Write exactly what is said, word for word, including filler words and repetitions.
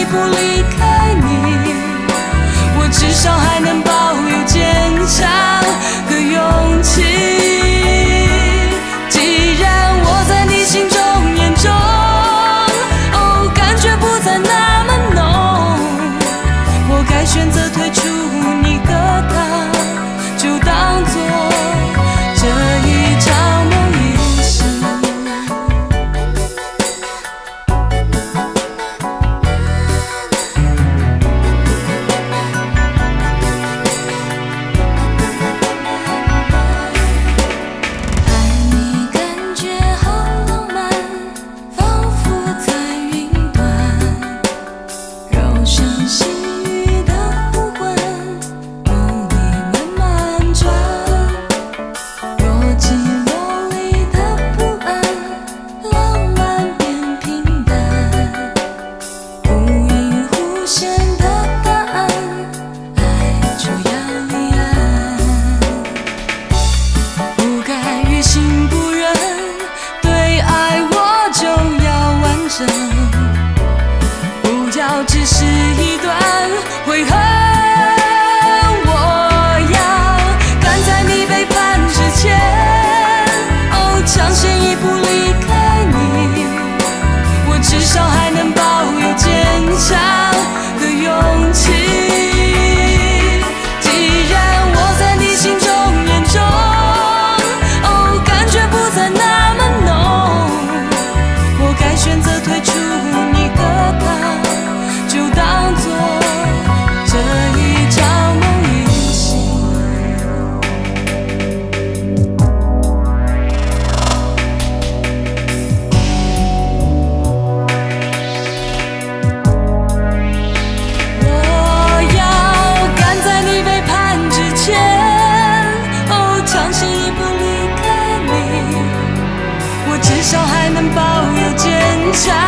不离开你，我至少还能保有坚强的勇气。既然我在你心中眼中，哦，感觉不再那么浓，我该选择退出你的他，就当作这一场梦已醒。不要只是一段悔恨，我要赶在你背叛之前，哦，抢先一步离开你，我至少还能保有坚强的勇气。既然我在你心中眼中，哦，感觉不再那么浓，我该选择退出你的他，就当作这一场梦已醒。我要赶在你背叛之前，哦，抢先一步离开你，我至少还能保有坚强